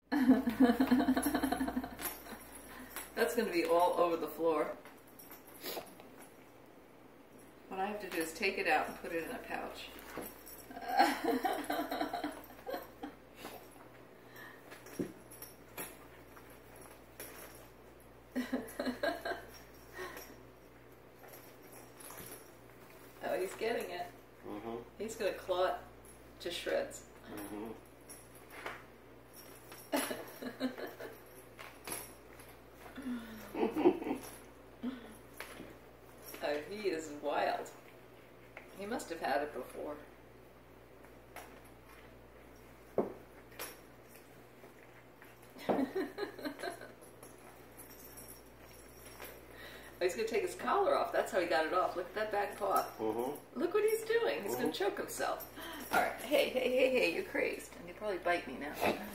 That's going to be all over the floor. What I have to do is take it out and put it in a pouch. Oh, he's getting it. Mm-hmm. He's going to claw it to shreds. Mm-hmm. Oh, he is wild. He must have had it before. Oh, he's going to take his collar off. That's how he got it off. Look at that back paw. Mm-hmm. Look what he's doing. He's going to choke himself. All right. Hey, you're crazed. And you'll probably bite me now.